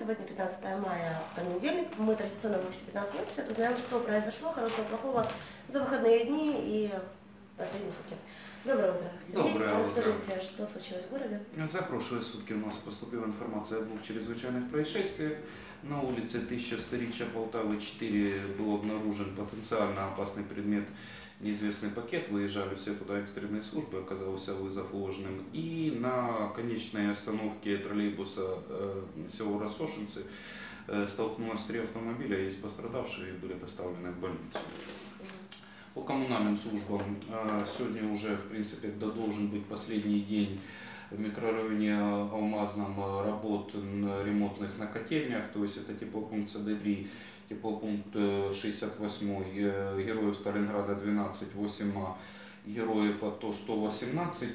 Сегодня 15 мая, понедельник. Мы традиционно в все 15 минут узнаем, что произошло, хорошего, плохого, за выходные дни и последние сутки. Доброе утро. Сергей, Доброе расскажите, что случилось в городе? За прошлые сутки у нас поступила информация о двух чрезвычайных происшествиях. На улице 1000-столетия Полтавы 4 был обнаружен потенциально опасный предмет, неизвестный пакет. Выезжали все туда экстренные службы, оказался вызов ложным. И на конечной остановке троллейбуса село Рассошинцы столкнулось 3 автомобиля, есть пострадавшие, были доставлены в больницу. По коммунальным службам сегодня уже, в принципе, должен быть последний день в микрорайоне Алмазном работ ремонтных на котельнях, то есть это теплопункт СД3, теплопункт 68, Героев Сталинграда 12, 8А, Героев АТО 118.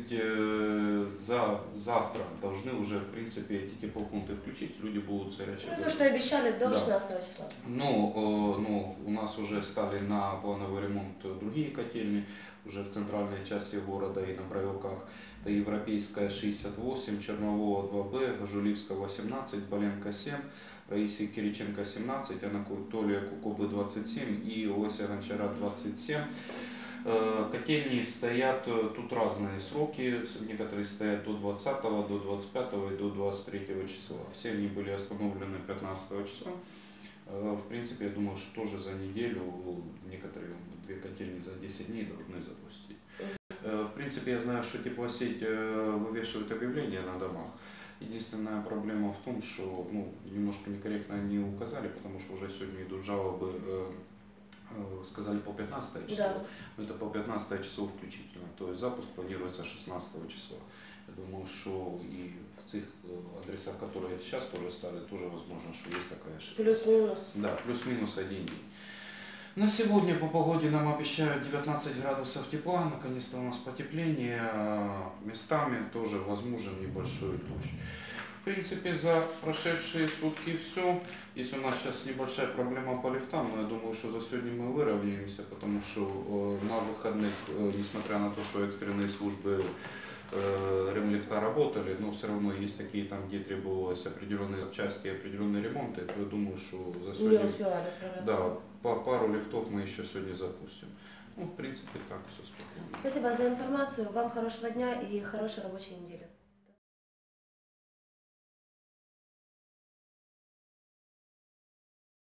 Завтра должны уже, в принципе, эти теплопункты включить, люди будут с горячей водой. То, что обещали до 16 Да. числа. Но у нас уже стали на плановый ремонт другие котельни, уже в центральной части города и на провелках. Это Европейская 68, Чернового 2Б, Жулівська 18, Боленко 7, Раисы Кириченко 17, Анатолия Кукобы 27 и Ося Гончара 27. Котельни стоят, тут разные сроки, некоторые стоят до 20, до 25 и до 23 числа. Все они были остановлены 15 числа. В принципе, я думаю, что тоже за неделю некоторые 2 котельни за 10 дней должны запустить. В принципе, я знаю, что теплосеть вывешивает объявления на домах. Единственная проблема в том, что немножко некорректно они указали, потому что уже сегодня идут жалобы, сказали по 15 число, да. Но это по 15 число включительно, то есть запуск планируется 16 числа. Я думаю, что и в тех адресах, которые сейчас тоже стали, тоже возможно, что есть такая ошибка. Плюс-минус. Да, плюс-минус 1 день. На сегодня по погоде нам обещают 19 градусов тепла, наконец-то у нас потепление, местами тоже возможен небольшой дождь. В принципе, за прошедшие сутки все. Если у нас сейчас небольшая проблема по лифтам, но я думаю, что за сегодня мы выровняемся, потому что на выходных, несмотря на то, что экстренные службы ремлифта работали, но все равно есть такие там, где требовалось определенные запчасти, определенные ремонты, то я думаю, что за сегодня... Не успевали справляться. Да, пару лифтов мы еще сегодня запустим. В принципе, так все спокойно. Спасибо за информацию, вам хорошего дня и хорошей рабочей недели.